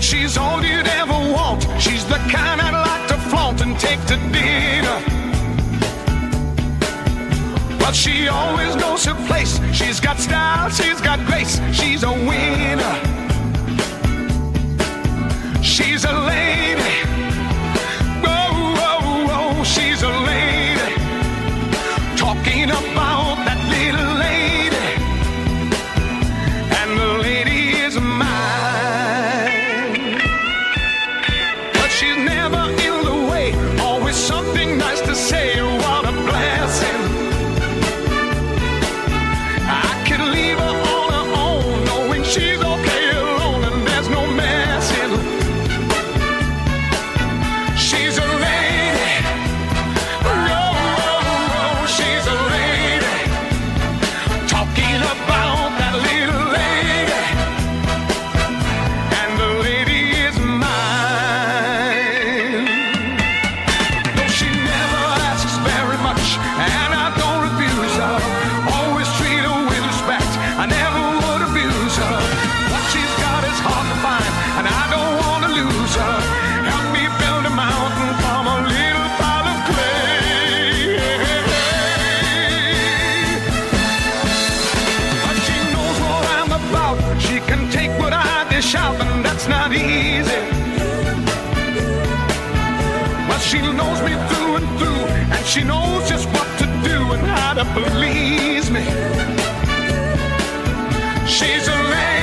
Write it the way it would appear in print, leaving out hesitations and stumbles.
She's all you'd ever want. She's the kind I'd like to flaunt and take to dinner. But she always knows her place. She's got style, she's got grace. She's a winner. She's a lady. Oh, oh, oh, she's a lady. Talking about that little lady. And the lady is mine. But she's never in the way. Always something nice to say. What a blessing. I could leave her on her own, knowing she's okay alone and there's no messing. She's a lady. Oh, oh, oh, she's a lady. Talking about that little lady. And the lady is mine. Though she never asks very much, and I don't refuse her. Always treat her with respect. I never would abuse her. What she's got is hard to find, and I don't want to lose her. Help me build a mountain from a little pile of clay. But she knows what I'm about. She can take what I dish out, and that's not easy. But she knows me through and through, and she knows just what to do and how to please me. She's a lady.